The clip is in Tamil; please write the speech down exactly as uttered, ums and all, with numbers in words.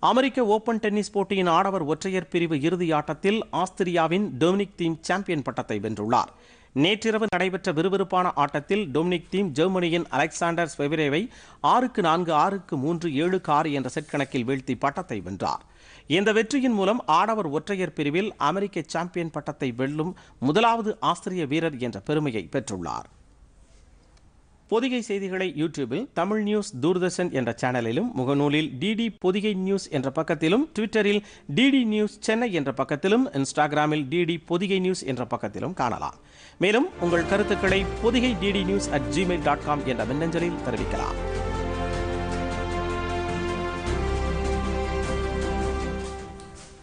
அமெரிக்க ஓபன் டென்னிஸ் போட்டியின் ஆடவர் ஒற்றையர் பிரிவு இறுதி ஆட்டத்தில் ஆஸ்திரியாவின் டொமினிக் தீம் சாம்பியன் பட்டத்தை வென்றுள்ளார். நேற்றிரவு நடைபெற்ற விறுவிறுப்பான ஆட்டத்தில் டொமினிக் தீம் ஜெர்மனியின் அலெக்சாண்டர் ஸ்வெவரேவை ஆறுக்கு நான்கு ஆறுக்கு மூன்று ஏழுக்கு ஆறு என்ற செட் கணக்கில் வீழ்த்தி பட்டத்தை வென்றார். இந்த வெற்றியின் மூலம் ஆடவர் ஒற்றையர் பிரிவில் அமெரிக்க சாம்பியன் பட்டத்தை வெல்லும் முதலாவது ஆஸ்திரிய வீரர் என்ற பெருமையை பெற்றுள்ளார். பொதிகை செய்திகளை யூடியூபில் தமிழ் நியூஸ் தூர்தர்ஷன் என்ற சேனலிலும், முகநூலில் டிடி பொதிகை நியூஸ் என்ற பக்கத்திலும், ட்விட்டரில் டிடி நியூஸ் சென்னை என்ற பக்கத்திலும், இன்ஸ்டாகிராமில் டிடி பொதிகை நியூஸ் என்ற பக்கத்திலும் காணலாம். மேலும் உங்கள் கருத்துக்களை Podhigai DD news at gmail dot com என்ற மின்னஞ்சலில் தெரிவிக்கலாம்.